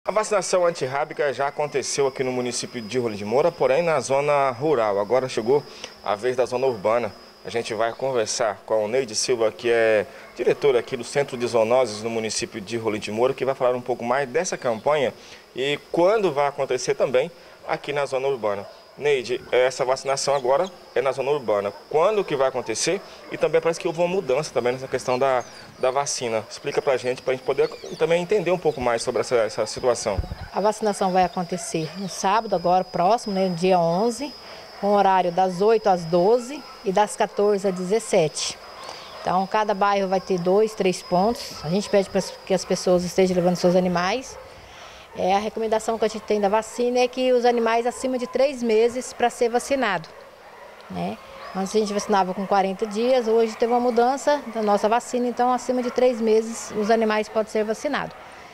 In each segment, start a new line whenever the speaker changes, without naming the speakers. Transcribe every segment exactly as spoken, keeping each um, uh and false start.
A vacinação antirrábica já aconteceu aqui no município de Rolim de Moura, porém na zona rural. Agora chegou a vez da zona urbana. A gente vai conversar com o Neide Silva, que é diretor aqui do Centro de Zoonoses no município de Rolim de Moura, que vai falar um pouco mais dessa campanha e quando vai acontecer também aqui na zona urbana. Neide, essa vacinação agora é na zona urbana. Quando que vai acontecer? E também parece que houve uma mudança também nessa questão da, da vacina. Explica pra gente, pra gente poder também entender um pouco mais sobre essa, essa situação.
A vacinação vai acontecer no sábado, agora próximo, né, no dia onze, com horário das oito às doze e das quatorze às dezessete. Então, cada bairro vai ter dois, três pontos. A gente pede para que as pessoas estejam levando seus animais. É, a recomendação que a gente tem da vacina é que os animais acima de três meses para ser vacinado, né? Antes a gente vacinava com quarenta dias, hoje teve uma mudança da nossa vacina, então acima de três meses os animais podem ser vacinados.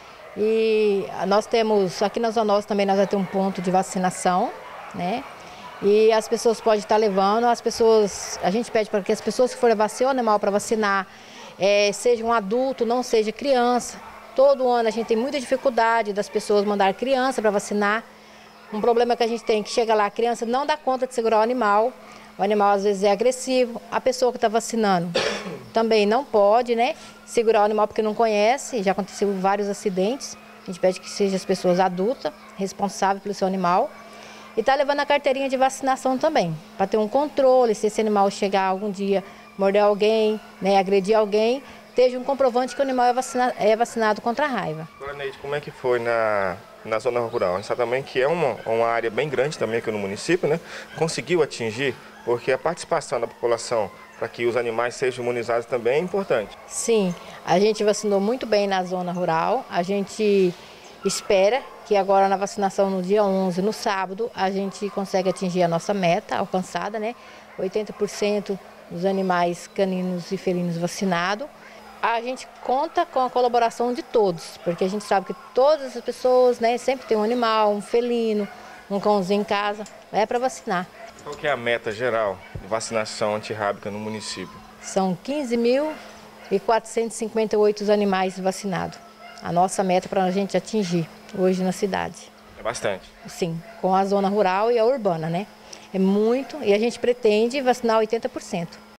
E nós temos, aqui na Zoonoses também nós vamos ter um ponto de vacinação, né? E as pessoas podem estar levando, as pessoas, a gente pede para que as pessoas que forem levar seu animal para vacinar, é, seja um adulto, não seja criança. Todo ano a gente tem muita dificuldade das pessoas mandar criança para vacinar. Um problema que a gente tem é que chega lá, a criança não dá conta de segurar o animal. O animal às vezes é agressivo. A pessoa que está vacinando também não pode, né, segurar o animal porque não conhece. Já aconteceu vários acidentes. A gente pede que sejam as pessoas adultas, responsáveis pelo seu animal. E está levando a carteirinha de vacinação também, para ter um controle, se esse animal chegar algum dia, morder alguém, né, agredir alguém, esteja um comprovante que o animal é, vacina, é vacinado contra a raiva.
Agora, Neide, como é que foi na, na zona rural? A gente sabe também que é uma, uma área bem grande também aqui no município, né? Conseguiu atingir, porque a participação da população para que os animais sejam imunizados também é importante.
Sim, a gente vacinou muito bem na zona rural, a gente espera que agora na vacinação no dia onze, no sábado, a gente consegue atingir a nossa meta alcançada, né? oitenta por cento dos animais caninos e felinos vacinados. A gente conta com a colaboração de todos, porque a gente sabe que todas as pessoas, né, sempre tem um animal, um felino, um cãozinho em casa, é para vacinar.
Qual que é a meta geral de vacinação antirrábica no município?
São quinze mil e quatrocentos e cinquenta e oito animais vacinados. A nossa meta para a gente atingir hoje na cidade.
É bastante.
Sim, com a zona rural e a urbana, né? É muito e a gente pretende vacinar oitenta por cento.